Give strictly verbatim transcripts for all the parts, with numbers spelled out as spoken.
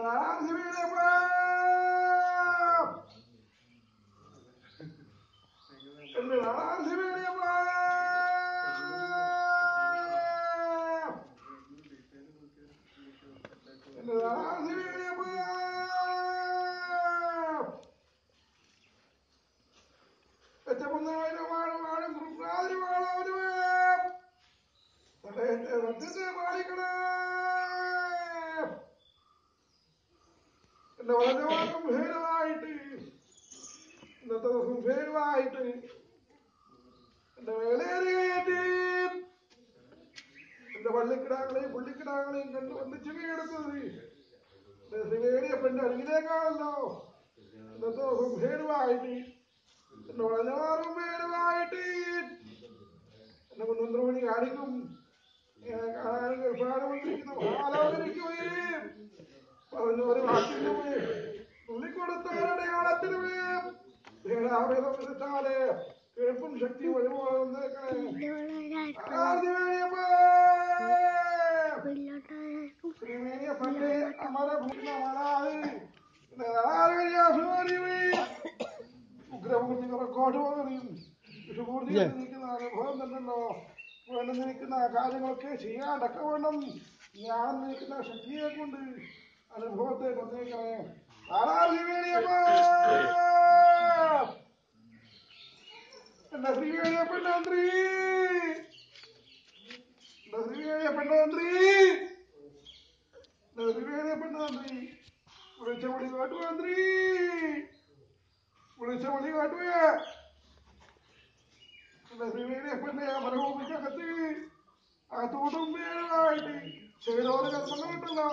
എന്റെ വളഞ്ഞവാക്കം ഭേദമായിട്ട് ഇന്നത്തെ ദിവസം ഭേദമായിട്ട് എന്റെ വേലേറിയേറ്റി എന്റെ പള്ളിക്കിടാങ്ങളെയും പുള്ളിക്കിടാങ്ങളെയും കണ്ട് വന്ന് ചെവിയെടുത്തത് എന്റെ ശ്രീവേലിയപ്പന്റെ അരികിലേക്കാണല്ലോ. ഇന്നത്തെ ദിവസം ഭേദമായിട്ട് എന്റെ വളഞ്ഞവാക്കം ഭേദമായിട്ട് എന്നെ പന്ത്രണ്ട് മണി കാണിക്കും കാണാനും ഗർഭാനമന്ത്രിക്കുന്ന മഹാലോകരിക്കുകയും പറഞ്ഞു ഒരു വാക്കിന് തുള്ളിക്കൊടുത്തവരുടെ കാലത്തിന് ഭേദാഭേദം കേൾപ്പും ശക്തി വഴിപോകുന്നേക്കണേ. ശ്രീമേനിയപ്പന്റെ ഉഗ്രപൂർത്തി റെക്കോർഡുകളും വിഷുപൂർത്തി നിൽക്കുന്ന അനുഭവം തന്നല്ലോ. വേണ്ടി നിൽക്കുന്ന കാര്യങ്ങളൊക്കെ ചെയ്യാണ്ടൊക്കെ വേണം. ഞാൻ നിൽക്കുന്ന ശക്തിയെ കൊണ്ട് അനുഭവത്തെ കൊന്നേക്കണേ. എന്റെ ശ്രീവേലിയപ്പന്റെ മന്ത്രി എന്റെ ശ്രീവേലിയപ്പന്റെ മന്ത്രി എന്റെ ശ്രീവേലിയപ്പന്റെ മന്ത്രി വിളിച്ച വിളി കേട്ടു. മന്ത്രി വിളിച്ച വിളി കേട്ടുവേ. എന്റെ ശ്രീവേലിയപ്പന്റെ മരഭൂമിക്കകത്ത് അകത്തോട്ടും പേരുമായിട്ട് ചെയ്തോട് കർമ്മങ്ങളുണ്ടല്ലോ.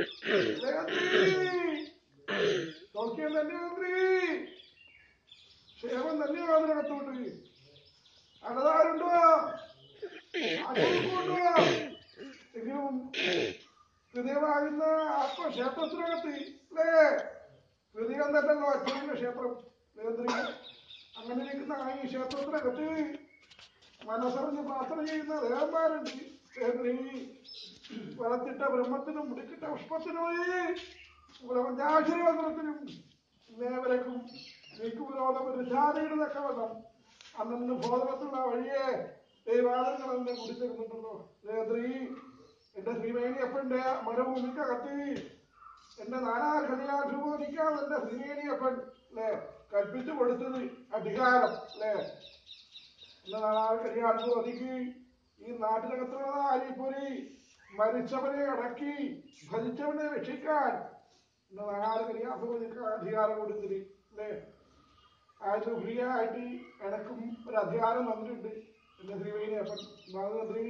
സൗഖ്യം തന്നെ മന്ത്രി, ക്ഷേമം തന്നെ അതിനകത്തോട്ട്. അടതാരുണ്ടോ ആശുകൊണ്ടോ എങ്കിലും ഹൃദയമാകുന്ന ആത്മക്ഷേത്രത്തിനകത്ത് അല്ലേ ഹൃദയം തന്നല്ലോ അച്ഛന്റെ ക്ഷേത്രം. മന്ത്രി അങ്ങനെ ഇരിക്കുന്ന ഈ ക്ഷേത്രത്തിനകത്ത് മനസ്സറിഞ്ഞ് പ്രാർത്ഥന ചെയ്യുന്ന ദേവന്മാരുണ്ട്. മന്ത്രി വളർത്തിട്ട ബ്രഹ്മത്തിനും മുടിക്കിട്ട പുഷ്പത്തിനും പഞ്ചാശീർവചനത്തിനും നേവരക്കും നീക്കുവിരോധം ഒരു ശാരീരിക തക്കവണ്ണം അന്നു ബോധനത്തിലുള്ള വഴിയെ ദൈവാദങ്ങൾ എന്നെ കുടിച്ചിരുന്നുണ്ടല്ലോ. മന്ത്രി എന്റെ ശ്രീവേലിയപ്പന്റെ മരുഭൂമിക്കകത്ത് എന്റെ നാനാഘടിയാൽ ശുഭോദിക്കാൻ എന്റെ ശ്രീവേലിയപ്പൻ അല്ലെ കൽപ്പിച്ചു കൊടുത്തത് അധികാരം അല്ലെ. എന്റെ നാനാഘടിയാൽ ശുഭോദിക്ക് ഈ നാട്ടിനകത്തുള്ള അരിപ്പൊരി മരിച്ചവനെ അടക്കി ഭരിച്ചവനെ രക്ഷിക്കാൻ എന്റെ നാനാഘടിയാൽ ശുഭോദിക്കാൻ അധികാരം കൊടുത്തിട്ട് അല്ലേ. ആയിട്ട് ഫ്രീ ആയിട്ട് എനക്കും ഒരു അധികാരം തന്നിട്ടുണ്ട് എന്റെ ശ്രീവേലിയപ്പൻ. മന്ത്രി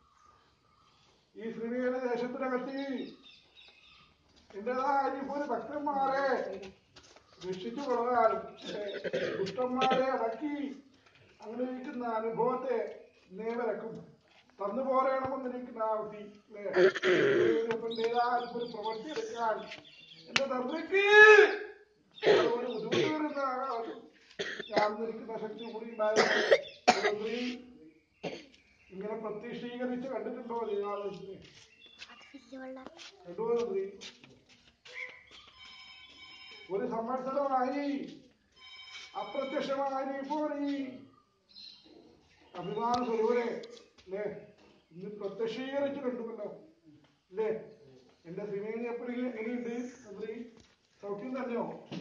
ഈ ശ്രീവേല ദേശത്തിനകത്ത് എന്റേതായ പോലെ ഭക്തന്മാരെ രക്ഷിച്ചു കൊള്ളാനും ദുഷ്ടന്മാരെ അടക്കി അങ്ങനെ ഇരിക്കുന്ന അനുഭവത്തെ നേവരക്കും തന്നു പോരണമെന്നിരിക്കുന്ന ആവശ്യം ശ്രീവേലിയപ്പന്റേതായ ഒരു പ്രവൃത്തി എടുക്കാൻ എന്റെ തന്ത്രിക്ക് അതുപോലെ ബുദ്ധിമുട്ട് വരുന്ന ഞാൻ നിൽക്കുന്ന ശക്തി കൂടി ഉണ്ടായിരുന്നു. ഇങ്ങനെ പ്രത്യക്ഷീകരിച്ച് കണ്ടിട്ടുണ്ടോ ദൈവാലയത്തിന്? കണ്ടുപോയി മന്ത്രി. ഒരു സംവത്സരമായി അപ്രത്യക്ഷമായി ഇപ്പോൾ ഈ അഭിമാന സ്വരൂപരെ അല്ലേ ഇന്ന് പ്രത്യക്ഷീകരിച്ച് കണ്ടുമല്ലോ അല്ലേ. എന്റെ ശ്രീവേലിയപ്പനിൽ എങ്ങനെയുണ്ട് മന്ത്രി? സൗഖ്യം തന്നെയോ?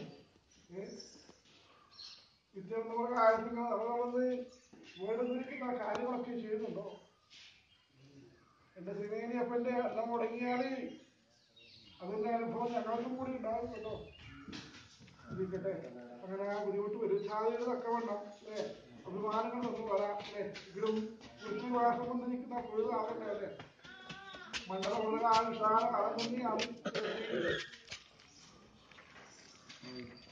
വിദ്യാർത്ഥികളുടെ കാര്യത്തിൽ അവരവന്ന് വേണ്ടുന്നിരിക്കുന്ന കാര്യങ്ങളൊക്കെ ചെയ്യുന്നുണ്ടോ? എന്റെ ശ്രീവേലിയപ്പന്റെ എണ്ണം മുടങ്ങിയാല് അതിന്റെ അനുഭവം ഞങ്ങൾക്കും കൂടി ഉണ്ടാകും കേട്ടോ. ഇരിക്കട്ടെ. അങ്ങനെ ആ ബുദ്ധിമുട്ട് വരും സാധ്യതകളൊക്കെ വേണം അല്ലെ. അഭിമാനങ്ങളൊന്നും വരാം അല്ലെ. എങ്കിലും കൃഷിവാസം വന്നിരിക്കുന്ന പുഴുതാകട്ടെ അല്ലെ. മണ്ഡലമുള്ള ആ വിശാല കളഞ്ഞാണ്